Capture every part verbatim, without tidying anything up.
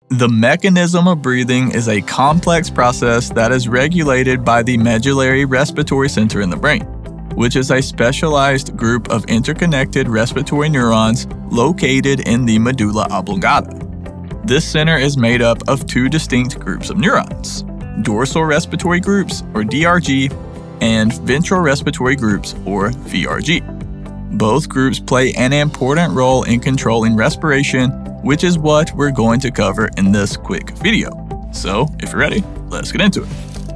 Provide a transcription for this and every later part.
The mechanism of breathing is a complex process that is regulated by the Medullary Respiratory Center in the brain, which is a specialized group of interconnected respiratory neurons located in the medulla oblongata. This center is made up of two distinct groups of neurons: dorsal respiratory groups, or D R G, and ventral respiratory groups, or V R G. Both groups play an important role in controlling respiration, which is what we're going to cover in this quick video. So, if you're ready, let's get into it.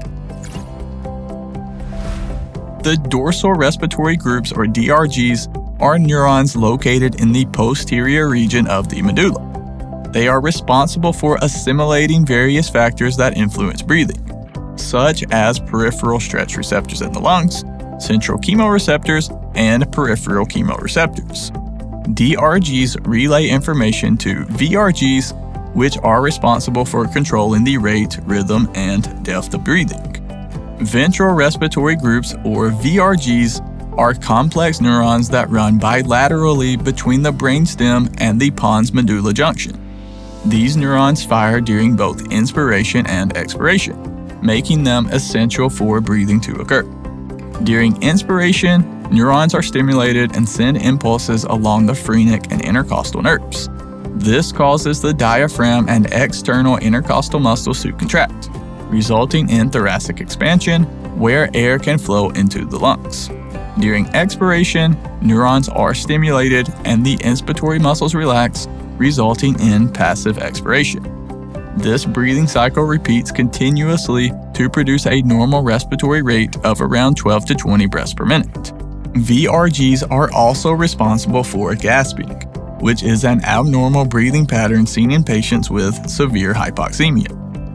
The dorsal respiratory groups, or D R Gs, are neurons located in the posterior region of the medulla. They are responsible for assimilating various factors that influence breathing, such as peripheral stretch receptors in the lungs, central chemoreceptors, and peripheral chemoreceptors. D R Gs relay information to V R Gs, which are responsible for controlling the rate, rhythm, and depth of breathing. Ventral respiratory groups, or V R Gs, are complex neurons that run bilaterally between the brainstem and the pons-medulla junction. These neurons fire during both inspiration and expiration, making them essential for breathing to occur. During inspiration, neurons are stimulated and send impulses along the phrenic and intercostal nerves. This causes the diaphragm and external intercostal muscles to contract, resulting in thoracic expansion, where air can flow into the lungs. During expiration, neurons are stimulated and the inspiratory muscles relax, resulting in passive expiration. This breathing cycle repeats continuously to produce a normal respiratory rate of around twelve to twenty breaths per minute. V R Gs are also responsible for gasping, which is an abnormal breathing pattern seen in patients with severe hypoxemia.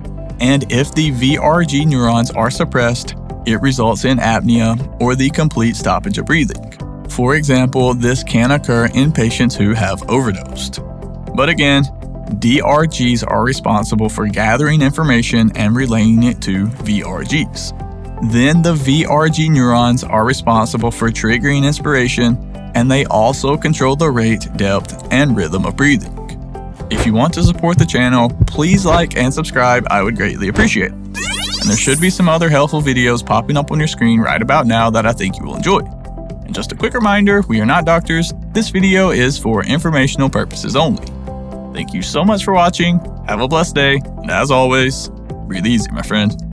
And if the V R G neurons are suppressed, it results in apnea or the complete stoppage of breathing. For example, this can occur in patients who have overdosed. But again, D R Gs are responsible for gathering information and relaying it to V R Gs. Then the V R G neurons are responsible for triggering inspiration, and they also control the rate, depth, and rhythm of breathing. If you want to support the channel, please like and subscribe. I would greatly appreciate it. And there should be some other helpful videos popping up on your screen right about now that I think you will enjoy. And just a quick reminder, we are not doctors. This video is for informational purposes only. Thank you so much for watching. Have a blessed day. And as always, breathe easy, my friend.